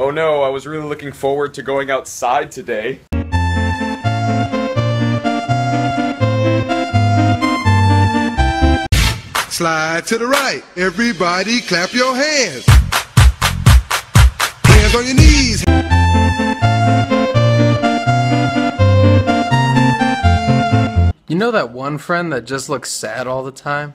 Oh no, I was really looking forward to going outside today. Slide to the right. Everybody clap your hands. Hands on your knees. You know that one friend that just looks sad all the time?